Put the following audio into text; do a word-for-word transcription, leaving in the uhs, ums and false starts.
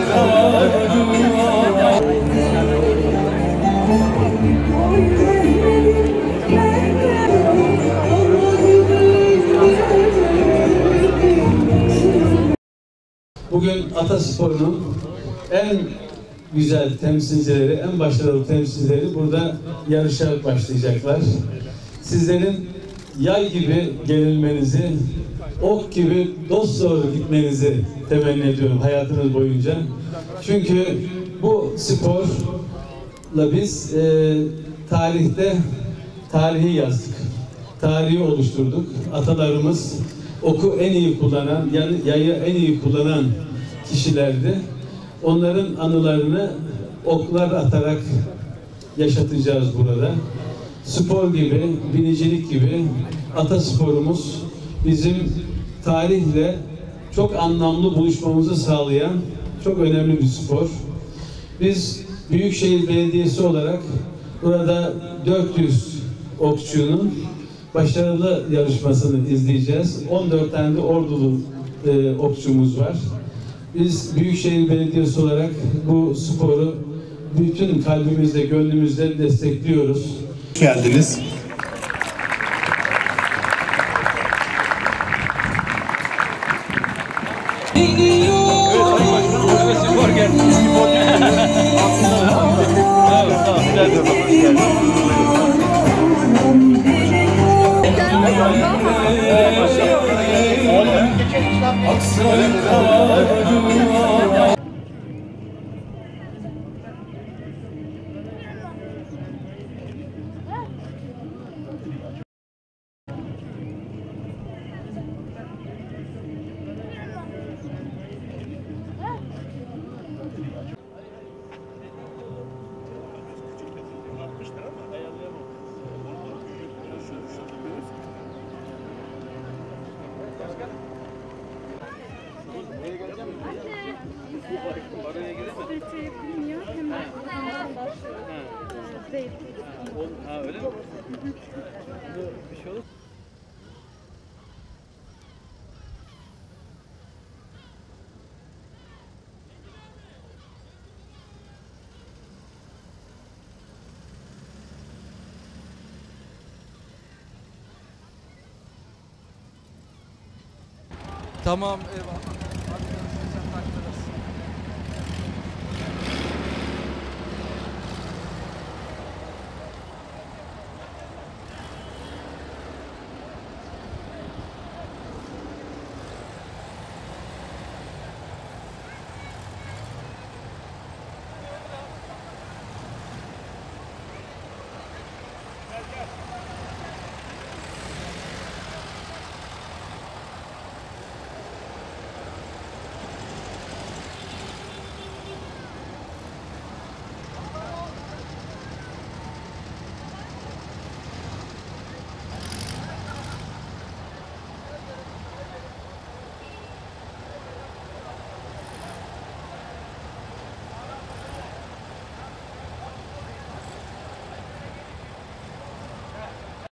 Bugün Ataspor'un en güzel temsilcileri, en başarılı temsilcileri burada yarışa başlayacaklar. Sizlerin yay gibi gerilmenizi, ok gibi dosdoğru gitmenizi temenni ediyorum hayatınız boyunca. Çünkü bu sporla biz e, tarihte tarihi yazdık. Tarihi oluşturduk. Atalarımız oku en iyi kullanan, yayı en iyi kullanan kişilerdi. Onların anılarını oklar atarak yaşatacağız burada. Spor gibi, binicilik gibi atasporumuz bizim tarihle çok anlamlı buluşmamızı sağlayan çok önemli bir spor. Biz Büyükşehir Belediyesi olarak burada dört yüz okçunun başarılı yarışmasını izleyeceğiz. on dört tane de ordulu e, okçumuz var. Biz Büyükşehir Belediyesi olarak bu sporu bütün kalbimizle, gönlümüzle destekliyoruz. Hoş geldiniz. Oraya gidemem. Hemen. Değil. Ha öyle mi? Bir şey olur. Tamam, eyvallah.